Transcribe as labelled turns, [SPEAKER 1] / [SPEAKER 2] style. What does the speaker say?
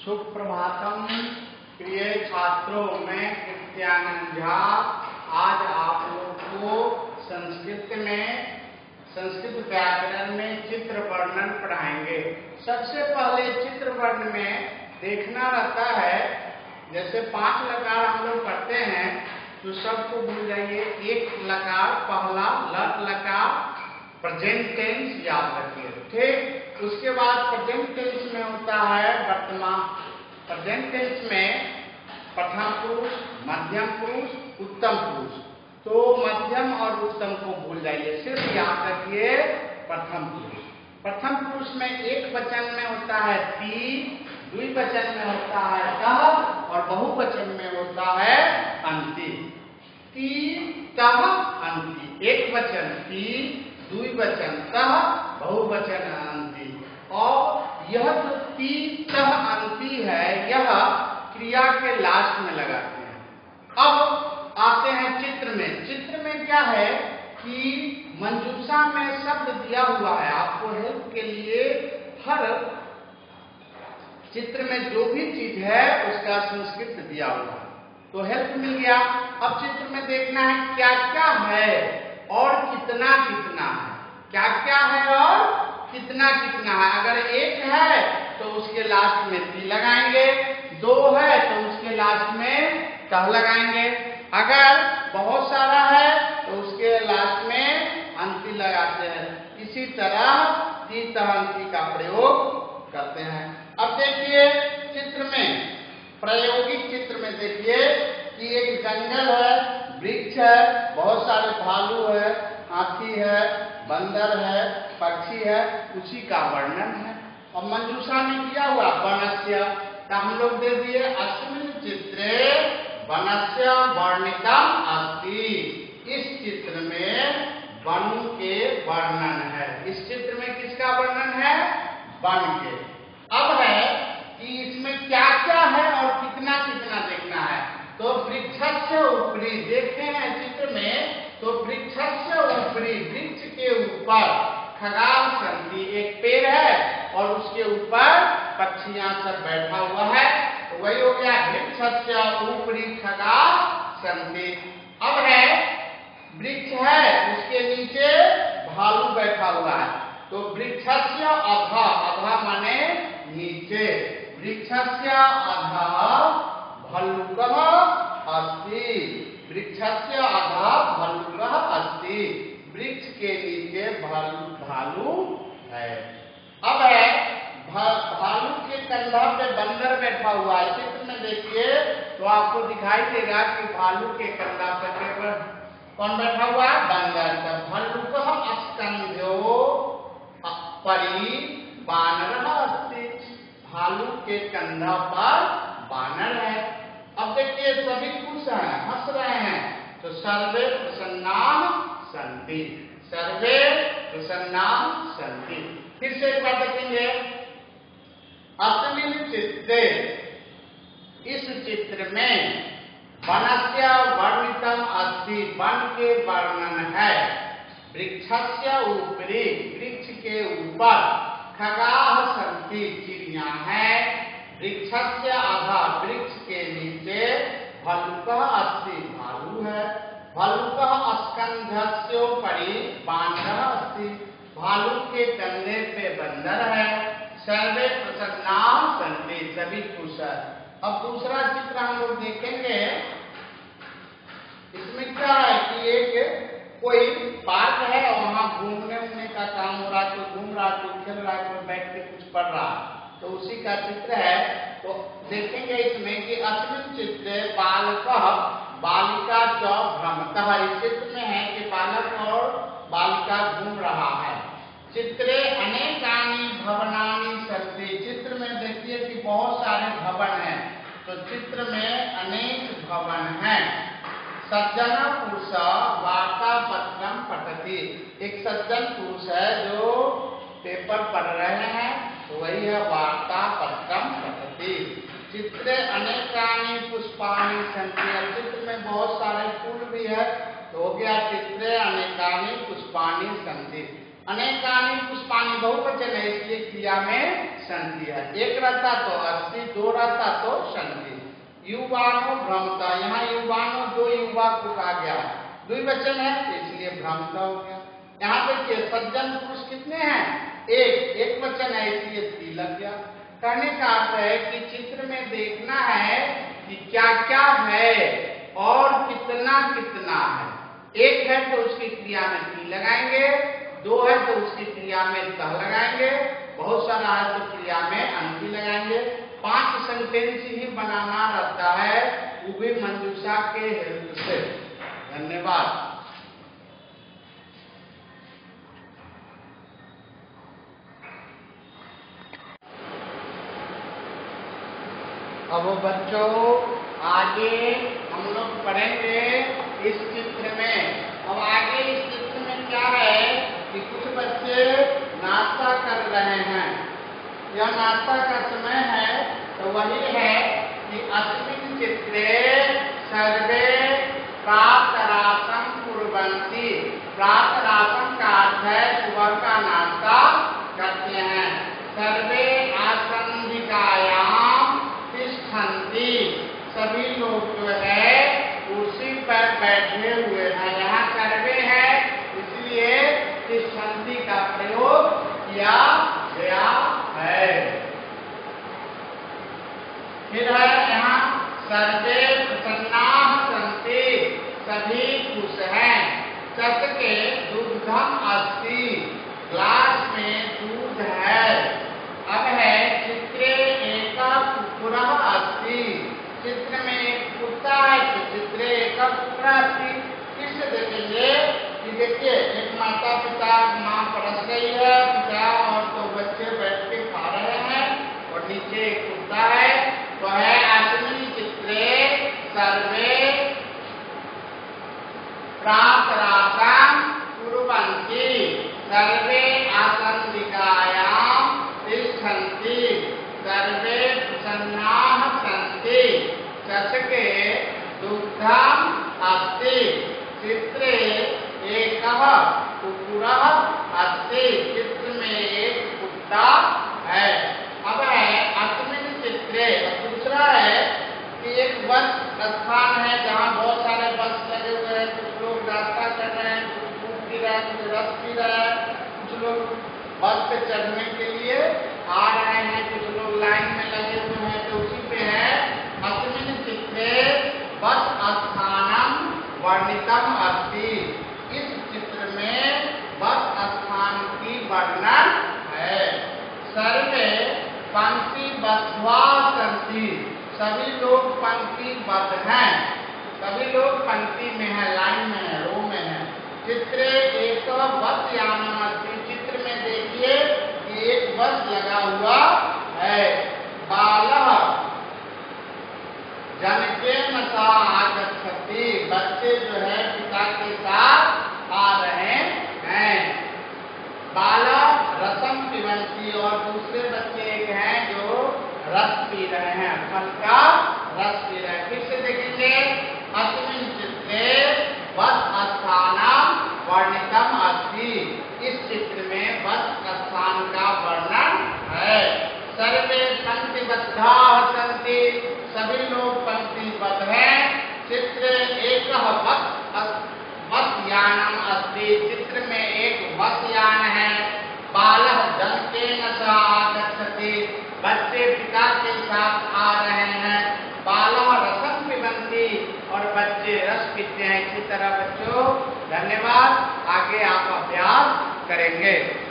[SPEAKER 1] सुप्रभातम प्रिय छात्रों, मैं कृत्यानंद झा आज आप लोगों को संस्कृत व्याकरण में चित्र वर्णन पढ़ाएंगे। सबसे पहले चित्र वर्णन में देखना रहता है, जैसे 5 लकार हम लोग पढ़ते हैं तो सबको भूल जाइए। एक लकार पहला लट लकार प्रेजेंट टेंस याद रखिए, ठीक। उसके बाद प्रेजेंट टेंस में होता है वर्तमान। प्रेजेंट टेंस में प्रथम पुरुष, मध्यम पुरुष, उत्तम पुरुष। तो मध्यम और उत्तम को भूल जाइए, सिर्फ याद रखिए प्रथम पुरुष। प्रथम पुरुष में एक वचन में होता है ती, द्विवचन में होता है तह और बहुवचन में होता है अंति। ती तह अंति, एक वचन ती, द्विवचन तह, बहुवचन अंति। और यह जो ती तह अंति है, यह क्रिया के लास्ट में लगाते हैं। अब आते हैं चित्र में। चित्र में क्या है कि मंजूषा में शब्द दिया हुआ है, आपको हेल्प के लिए हर चित्र में जो भी चीज है उसका संस्कृत दिया हुआ है, तो हेल्प मिल गया। अब चित्र में देखना है क्या क्या है और कितना कितना है। क्या क्या है और कितना कितना है। अगर एक है तो उसके लास्ट में ती लगाएंगे, 2 है तो उसके लास्ट में तह लगाएंगे, अगर बहुत सारा है तो उसके लास्ट में अंति लगाते हैं। इसी तरह ती तह अंति का प्रयोग करते हैं। अब देखिए चित्र में, प्रायोगिक चित्र में देखिए कि एक जंगल है, वृक्ष है, बहुत सारे भालू है, हाथी है, बंदर है, पक्षी है, उसी का वर्णन है। और मंजूषा में किया हुआ वनस्य, तो हम लोग दे दिए अस्मिन् चित्रे वनस्य वर्णितम् अस्ति। इस चित्र में वन के वर्णन है। इस चित्र में किसका वर्णन है? वन के। अब है कि इसमें क्या क्या है और कितना कितना देखना है। तो वृक्षस्य उपरि देखते हैं चित्र में, तो वृक्षस्य उपरि वृक्ष के ऊपर खगाः सन्ति, एक पेड़ है और उसके ऊपर पक्षियां सब बैठा हुआ है, तो वही हो गया वृक्षस्य उपरि खगाः सन्ति। अब है वृक्ष है, उसके नीचे भालू बैठा हुआ है, तो वृक्षस्य अधः, अधः माने नीचे, वृक्षस्य अधः भल्लुकः अस्ति, वृक्षस्य अधः भल्लुकः अस्ति, वृक्ष के नीचे भालू है। अब है भालू के कंधा पे बंदर बैठा हुआ है। चित्र में देखिए तो आपको दिखाई देगा कि भालू के कंधा पे कौन बैठा हुआ है? बंदर। भल्लुकः अस्कन्ध्यो परि बानरः अस्ति, भालू के कंधा पर बानर है। अब देखिए सभी खुश हैं, हंस रहे हैं, तो सर्वे प्रसन्नाः सन्ति, सर्वे प्रसन्नाः सन्ति। फिर से एक बार देखेंगे, अस्मिन् चित्रे, इस चित्र में वनस्य वर्णितम् अस्ति, वन के वर्णन है। वृक्षस्य उपरि वृक्ष के ऊपर खगाः सन्ति, चिड़िया है। वृक्षस्य अधः वृक्ष के नीचे भल्लुकः अस्ति, भालू है। भल्लुकः अस्कन्धस्योपरि बानरः अस्ति, भालू के कंधे पे बंदर है। सर्वे प्रसन्नाः सन्ति, सभी खुश है। अब दूसरा चित्र हम लोग देखेंगे। इसमें क्या है कि एक कोई पार्क है और वहाँ घूमने का काम हो रहा है, कोई घूम रहा है, कोई खेल रहा है, कोई बैठ के कुछ पढ़ रहा है, तो उसी का चित्र है। तो देखेंगे इसमें कि अस्मिन् चित्रे बालकः बालिका च भ्रमतः, इस चित्र में है कि बालक और बालिका घूम रहा है। चित्रे अनेकानि भवनानि सन्ति, चित्र में देखिए कि बहुत सारे भवन हैं, तो चित्र में अनेक भवन हैं। सज्जन पुरुष वार्तापत्रं पठति, एक सज्जन पुरुष है जो पेपर पढ़ रहे हैं, तो वही है वार्तापत्रं पठति। चित्रे अनेकानि पुष्पाणि सन्ति, चित्र में बहुत सारे फूल भी है, तो हो गया चित्रे अनेकानि पुष्पाणि सन्ति। अनेकानि पुष्पाणि बहुवचन है, इसलिए क्रिया में संति है। एक रहता तो अस्ति, दो रहता तो संति। युवानो भ्रमता, यहाँ युवानो दो युवा को कहा गया, द्विवचन है इसलिए भ्रमता हो गया। यहाँ देखिए सज्जन पुरुष कितने हैं? एक वचन है इसलिए ती लग गया। कहने का अर्थ है कि चित्र में देखना है कि क्या क्या है और कितना कितना है। एक है तो उसकी क्रिया में ती लगाएंगे, दो है तो उसकी क्रिया में तह लगाएंगे, बहुत सारा है तो क्रिया में अंति लगाएंगे। 5 सेंटेंस ही बनाना रहता है वो भी मंजूषा के हेल्प से। धन्यवाद। अब बच्चों आगे हम लोग पढ़ेंगे इस चित्र में। अब आगे इस चित्र में क्या है कि कुछ बच्चे नाश्ता कर रहे हैं। यह नाश्ता का समय है तो वही है कि अस्मिन् चित्रे सर्वे प्रातरासं कुर्वन्ति। प्रातरासं का अर्थ है सुबह का नाश्ता करते हैं। सर्वे आसन्दिकायां तिष्ठन्ति, सभी लोग जो है कुर्सी पर बैठे हुए हैं। यहाँ सर्वे है इसलिए तिष्ठन्ति का प्रयोग किया गया है। फिर है यहाँ सर्वे प्रसन्नाः सन्ति, सभी खुश हैं। चषके दुग्धम् अस्ति, ग्लास में दूध है। अब है चित्रे एका कुक्कुरः अस्ति, चित्र में एक कुत्ता है तो चित्रे एका कुक्कुरः अस्ति। किससे देखेंगे कि देखिए एक माता पिता, माँ परस रही है, पिता और 2 बच्चे बैठ के खा रहे हैं और नीचे एक कुत्ता है। तो है अस्मिन् चित्रे सर्वे प्रातरासं कुर्वन्ति, सर्वे आसन्दिकायां तिष्ठन्ति, सर्वे प्रसन्नाः सन्ति, चषके दुग्धम् अस्ति, चित्रे एकः कुक्कुरः अस्ति, चित्र में एक कुत्ता है। अब है अस्मिन् चित्रे, दूसरा है कि एक बस स्थान है जहाँ बहुत सारे बस लगे हुए हैं। कुछ लोग नाश्ता कर रहे हैं, कुछ दूध पी रहे हैं, कुछ रस पी रहे हैं, कुछ लोग बस पे चढ़ने के लिए आ रहे हैं, कुछ लोग लाइन में लगे हुए हैं। तो उसी पे है अस्मिन् चित्रे बस स्थानम वर्णितम् अस्ति, इस चित्र में बस स्थान की वर्णन है। सर्वे पंक्तिबद्धा सन्ति, सभी लोग पंक्तिबद्ध हैं, सभी लोग पंक्ति में है, लाइन में है, रो में है। चित्रे एक बस यानम् अस्ति, चित्र में देखिए कि एक बस लगा हुआ है। बालः जनकेन सह आगच्छति, बच्चे जो है पिता के साथ आ रहे हैं। बाला रसम पिबन्ति, और दूसरे बच्चे एक हैं जो रस पी रहे हैं, फल का रस पी रहे हैं। फिर से देखेंगे अस्मिन् चित्रे बस स्थानम वर्णितम् अस्ति, इस चित्र में बस स्थान का वर्णन है। सर्वे पंक्तिबद्धाः सन्ति, सभी लोग पंक्तिबद्ध हैं। चित्रे एकः बस यानम् अस्ति, चित्र में एक बस यान है। बालः जनकेन सह आगच्छति, बच्चे पिता के साथ आ रहे हैं। बालः रसं पिबन्ति, और बच्चे रस पीते हैं। इसी तरह बच्चों धन्यवाद, आगे आप अभ्यास करेंगे।